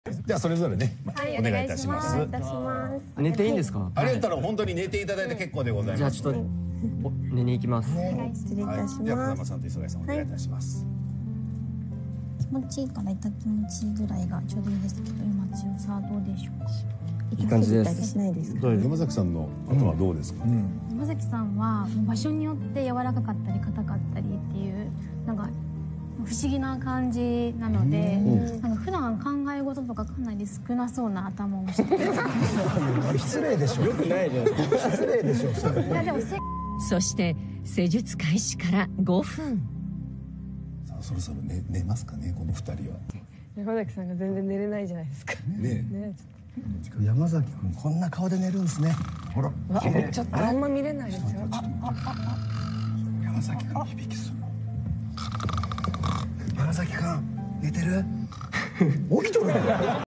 じゃあそれぞれね、お願いいたします。 寝ていいんですか？ あれやったら本当に寝ていただいて結構でございます。 じゃあちょっと寝に行きます。 失礼いたします。 じゃあ風間さんと磯貝さんお願いいたします。 気持ちいいから痛気持ちいいぐらいがちょうどいいですけど、今強さはどうでしょうか？ いい感じです。 しないですか？ 山崎さんの後はどうですか？ 山崎さんは場所によって柔らかかったり硬かったりっていうなんか不思議な感じなので、なんか普段考え事とかかなり少なそうな頭をしてる。 失礼でしょ。よくないじゃん。失礼でしょ。それ。 いやでもそして施術開始から5分。 さあそろそろ寝ますかね、この二人は。 山崎さんが全然寝れないじゃないですか。 ね。 山崎君こんな顔で寝るんですね。ほら。 ちょっとあんま見れないですよ。 山崎君響きする。山崎君寝てる？起きとるやん。